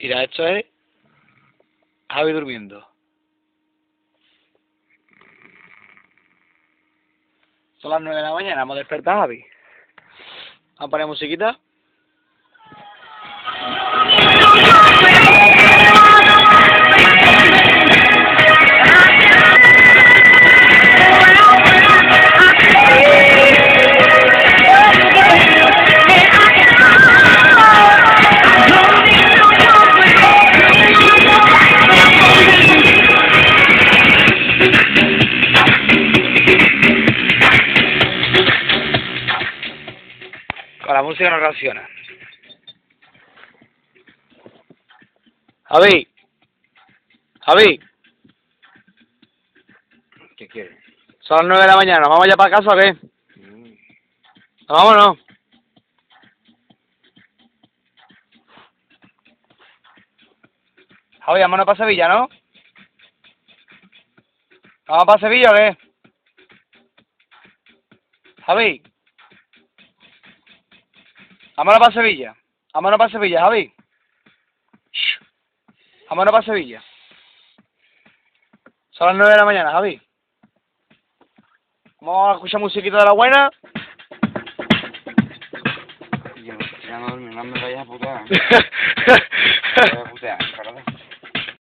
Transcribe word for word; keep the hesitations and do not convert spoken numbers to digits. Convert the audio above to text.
Mira, esto es Javi durmiendo. Son las nueve de la mañana, hemos despertado, Javi. Vamos a poner musiquita. Con la música no reacciona. Javi. Javi. ¿Qué quieres? Son las nueve de la mañana. ¿Vamos ya para casa o qué? Mm. Vámonos. Javi, vámonos para Sevilla, ¿no? ¿Vamos para Sevilla o qué? Javi. Vámonos para Sevilla. Vámonos para Sevilla, Javi. Shh. Vámonos para Sevilla. Son las nueve de la mañana, Javi. Vamos a escuchar musiquita de la buena. Yo ya no dormí, no me vayas a putear. Me vayas a putear, ¿verdad?